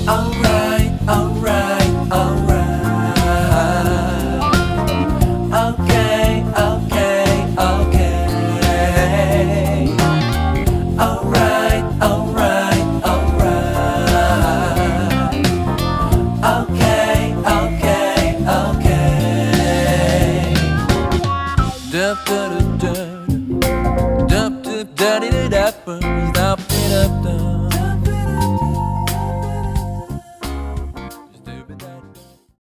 Alright, alright, alright. Okay, okay, okay. Alright, alright, alright. Okay, okay, okay. Dup, dup, dup, dup, dup, dup, dup, dup, dup.